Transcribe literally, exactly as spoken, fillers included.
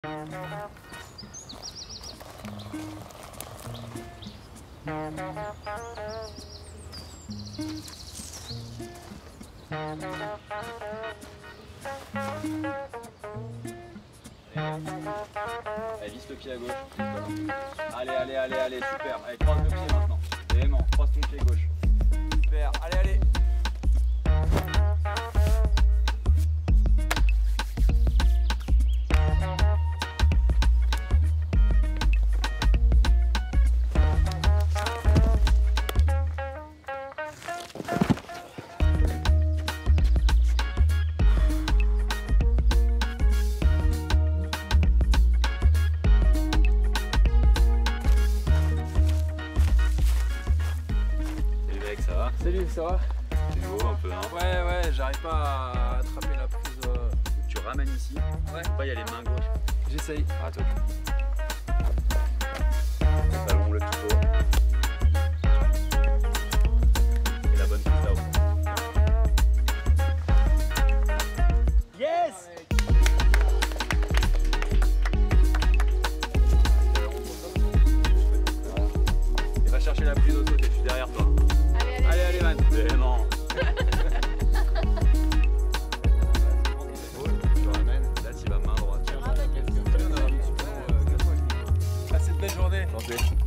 Allez, visse le pied à gauche. Allez, allez, allez, allez, super. Allez, croise le pied maintenant. Vraiment, croise ton pied gauche. Super, allez, allez. Ça va? Salut, ça va? C'est nouveau un peu, hein? Ouais, ouais, j'arrive pas à attraper la prise. Euh... Tu ramènes ici. Ouais. Faut pas y aller main gauche. J'essaye. Ah, toi. Le ballon, le pivot. Et la bonne prise là-haut. Yes! Et va chercher la prise de l'autre côté, je suis derrière toi. Allez, allez, man. Vraiment. Tu ramènes. Là, tu vas main droite. Ah, cette belle journée. Santé.